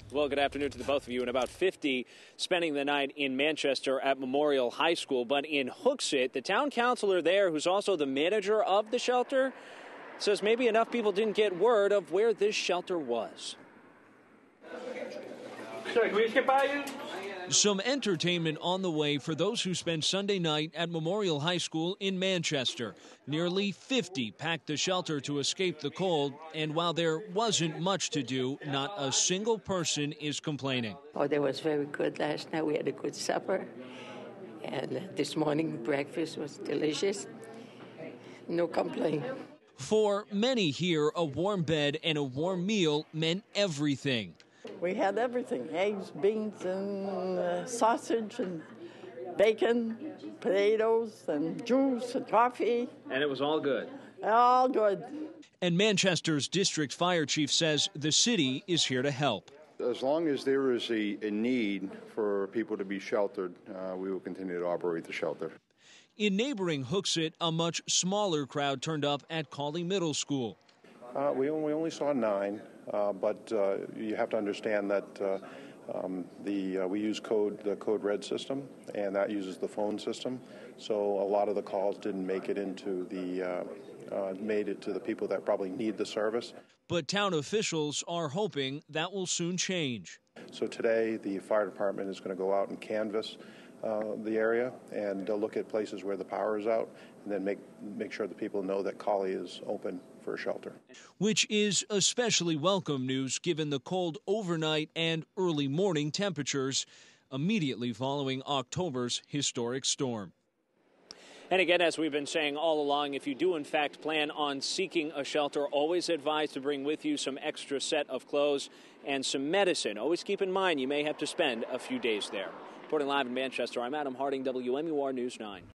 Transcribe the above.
Well, good afternoon to the both of you. And about 50 spending the night in Manchester at Memorial High School. But in Hooksett, the town councilor there, who's also the manager of the shelter, says maybe enough people didn't get word of where this shelter was. Sorry, can we just get by you? Some entertainment on the way for those who spent Sunday night at Memorial High School in Manchester. Nearly 50 packed the shelter to escape the cold, and while there wasn't much to do, not a single person is complaining. Oh, that was very good last night. We had a good supper, and this morning breakfast was delicious. No complaint. For many here, a warm bed and a warm meal meant everything. We had everything, eggs, beans, and sausage, and bacon, potatoes, and juice, and coffee. And it was all good. All good. And Manchester's district fire chief says the city is here to help. As long as there is a need for people to be sheltered, we will continue to operate the shelter. In neighboring Hooksett, a much smaller crowd turned up at Cawley Middle School. We only saw 9, but you have to understand that we use the code red system, and that uses the phone system. So a lot of the calls didn't make it into made it to the people that probably need the service. But town officials are hoping that will soon change. So today, the fire department is going to go out and canvass the area and look at places where the power is out, and then make sure that people know that Cawley is open for a shelter. Which is especially welcome news given the cold overnight and early morning temperatures immediately following October's historic storm. And again, as we've been saying all along, if you do in fact plan on seeking a shelter, always advise to bring with you some extra set of clothes and some medicine. Always keep in mind you may have to spend a few days there. Reporting live in Manchester, I'm Adam Harding, WMUR News 9.